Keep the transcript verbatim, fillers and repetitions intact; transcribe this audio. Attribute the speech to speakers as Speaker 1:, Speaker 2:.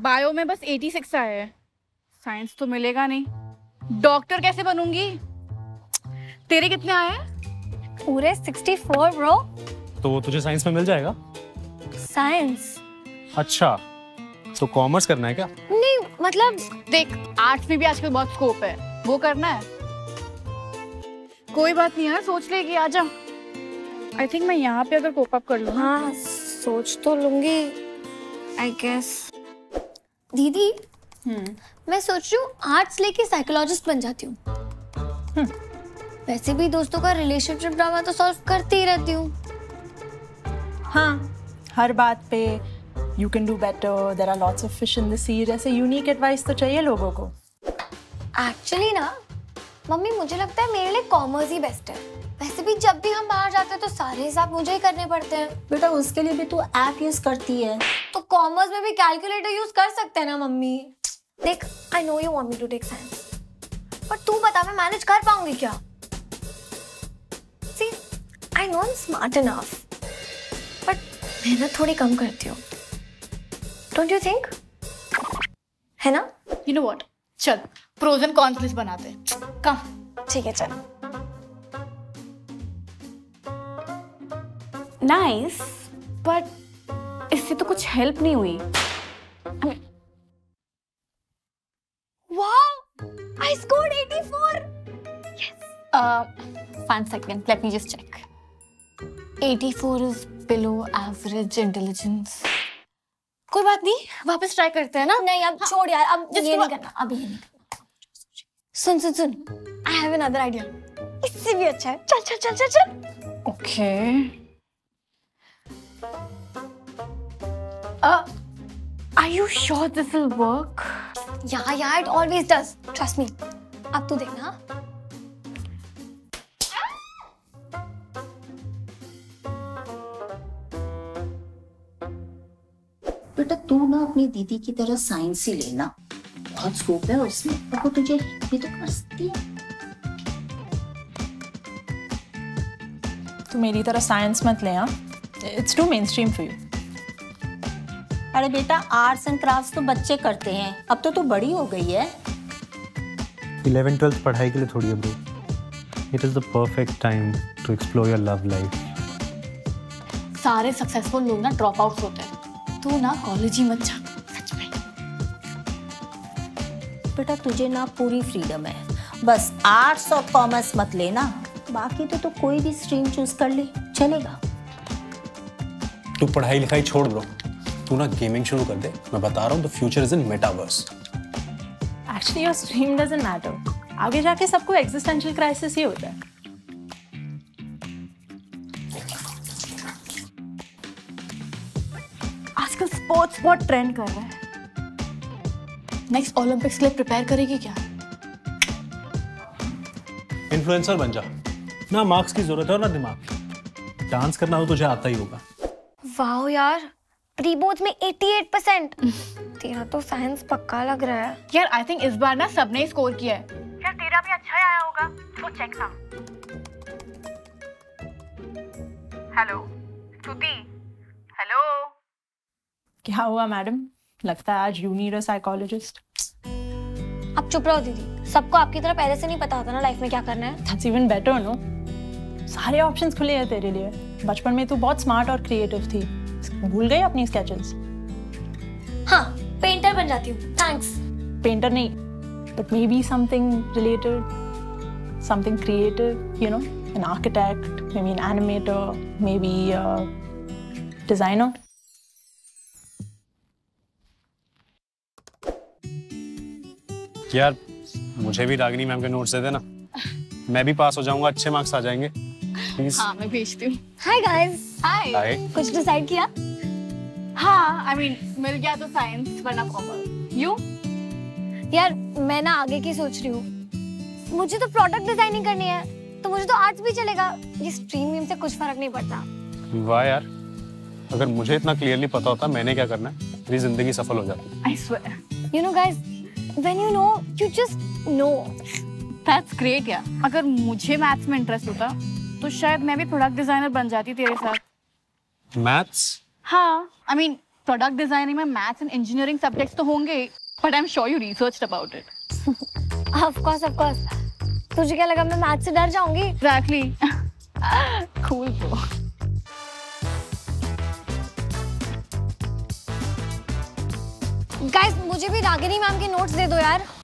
Speaker 1: Bio में बस छियासी आया है, साइंस तो मिलेगा नहीं। डॉक्टर कैसे बनूंगी? तेरे कितने आए हैं?
Speaker 2: पूरे चौंसठ ब्रो।
Speaker 3: तो वो तुझे साइंस में मिल जाएगा?
Speaker 2: साइंस?
Speaker 3: अच्छा, तो कॉमर्स करना है क्या?
Speaker 2: नहीं मतलब
Speaker 1: देख, आर्ट्स में भी आजकल बहुत स्कोप है, वो करना है। कोई बात नहीं यार, सोच लेगी, आजा। आई थिंक मैं यहाँ पे अगर कोप अप कर लूँ।
Speaker 2: हाँ सोच तो लूंगी आई गेस। दीदी
Speaker 4: हम्म
Speaker 2: मैं सोच रही हूँ आर्ट्स लेके साइकोलॉजिस्ट बन जाती हूँ। वैसे भी दोस्तों का रिलेशनशिप ड्रामा तो सॉल्व करती ही रहती हूँ।
Speaker 4: हाँ, हर बात पे you can do better, there are lots of fish in the sea, जैसे यूनिक एडवाइस तो चाहिए लोगों को।
Speaker 2: एक्चुअली ना मम्मी, मुझे लगता है मेरे लिए कॉमर्स ही बेस्ट है। वैसे भी जब भी हम बाहर जाते हैं तो सारे हिसाब मुझे ही करने पड़ते हैं।
Speaker 5: बेटा उसके लिए भी तू ऐप यूज करती है।
Speaker 2: तो कॉमर्स में भी कैलकुलेटर यूज कर सकते हैं ना मम्मी। देख, I know you want me to take science, पर तू बता मैं मैनेज कर पाऊंगी क्या? See, I know I am smart enough, but मेहनत थोड़ी कम करती हूँ। Don't you think? है ना?
Speaker 1: यू नो व्हाट, चल प्रोज एंड कॉन्स लिस्ट बनाते हैं। कम।
Speaker 2: ठीक है चल।
Speaker 1: नाइस, बट इससे तो कुछ हेल्प नहीं हुई।
Speaker 2: Wow, I scored eighty-four.
Speaker 1: Yes. Uh, one second, let me just check.
Speaker 2: eighty-four is below average intelligence.
Speaker 1: कोई बात नहीं, वापस ट्राई करते हैं ना।
Speaker 2: नहीं अब छोड़ यार, अब
Speaker 1: Just
Speaker 2: ये
Speaker 1: go-
Speaker 2: नहीं करना, अब ये नहीं करना। सुन सुन सुन, I have another idea. इससे भी अच्छा है। चल चल चल चल चल।
Speaker 1: Okay. Uh, are you sure this will work?
Speaker 2: Yeah, yeah, it always does. Trust me. अब तू देखना। हाँ?
Speaker 5: बेटा तू ना अपनी दीदी की तरह साइंस ही लेना, बहुत स्कोप है उसमें, और वो तुझे भी तो कर सकती है।
Speaker 4: तू मेरी तरह साइंस मत ले, हाँ, it's too mainstream for you.
Speaker 5: अरे बेटा आर्ट्स एंड क्राफ्ट्स तो बच्चे करते हैं, अब तो तू बड़ी हो गई है।
Speaker 3: इलेवन ट्वेल्थ पढ़ाई के लिए थोड़ी है bro. It is the perfect time to explore your love life.
Speaker 1: सारे सक्सेसफुल लोग ना ड्रॉप आउट होते हैं, तू ना कॉलेज ही मत जा, सच में।
Speaker 5: बेटा तुझे ना पूरी फ्रीडम है, बस आर्ट्स और कॉमर्स मत लेना, बाकी तो तू कोई भी स्ट्रीम चूज कर ले, चलेगा।
Speaker 3: तू पढ़ाई लिखाई छोड़ ब्रो, तू ना गेमिंग शुरू कर दे। मैं बता रहा हूँ, the future is in metaverse.
Speaker 4: Actually your stream doesn't matter, आगे जाके सबको एग्जिस्टेंशियल क्राइसिस ही होता है।
Speaker 1: आजकल स्पोर्ट्स बहुत ट्रेंड कर रहा है। नेक्स्ट ओलंपिक्स के लिए प्रिपेयर करेगी क्या?
Speaker 3: इन्फ्लुएंसर बन जा, ना मार्क्स की जरूरत है और ना दिमाग। डांस करना हो तुझे आता ही होगा।
Speaker 2: वाओ यार, प्री बोर्ड्स में अठासी परसेंट। तेरा तो साइंस पक्का लग रहा है।
Speaker 1: यार आई थिंक इस बार ना सबने ही स्कोर किया है। यार तेरा भी अच्छा ही आया होगा, तो चेक ना। हेलो स्तुति, हेलो।
Speaker 4: क्या हुआ मैडम, लगता है आज यू नीड अ साइकोलॉजिस्ट।
Speaker 2: अब चुप रहो दीदी, सबको आपकी तरह पहले से नहीं पता होता ना लाइफ में क्या करना है।
Speaker 4: दैट्स इवन बेटर नो, सारे ऑप्शंस खुले हैं तेरे लिए। बचपन में तू बहुत स्मार्ट और क्रिएटिव थी, भूल गई अपनी स्केचेस?
Speaker 2: हाँ, पेंटर बन जाती हूँ, थैंक्स।
Speaker 4: पेंटर नहीं, but maybe something related, something creative, you know, an architect, maybe an animator, maybe designer.
Speaker 3: यार मुझे भी रागिनी मैम के नोट्स दे देना, मैं भी पास हो जाऊंगा, अच्छे मार्क्स आ जाएंगे प्लीज।
Speaker 1: हाँ मैं भेजती हूँ।
Speaker 2: Hi guys.
Speaker 1: हाय।
Speaker 3: हाय।
Speaker 2: कुछ डिसाइड किया?
Speaker 1: हाँ आई मीन मिल गया तो साइंस वरना कॉमर्स। यू?
Speaker 2: यार मैं ना आगे की सोच रही हूँ, मुझे तो प्रोडक्ट डिजाइनिंग करनी है, तो मुझे तो आर्ट्स भी चलेगा, ये स्ट्रीम वीम से कुछ फर्क नहीं पड़ता।
Speaker 3: वाह यार, अगर मुझे इतना क्लियरली पता होता मैंने क्या करना है, मेरी जिंदगी सफल हो जाती।
Speaker 1: I swear.
Speaker 2: You know guys, when you know you just know.
Speaker 1: That's great यार। अगर मुझे मैथ्स में इंटरेस्ट होता तो शायद मैं भी प्रोडक्ट डिजाइनर बन जाती तेरे साथ।
Speaker 3: मैथ्स?
Speaker 1: हाँ आई मीन प्रोडक्ट डिजाइनिंग में मैथ्स एंड इंजीनियरिंग सब्जेक्ट्स तो होंगे, but I am sure you researched about it.
Speaker 2: Of course of course. तुझे क्या लगा मैं मैथ से डर जाऊंगी?
Speaker 1: एग्जैक्टली। Cool bro.
Speaker 2: गाइस मुझे भी रागिनी मैम के नोट्स दे दो यार।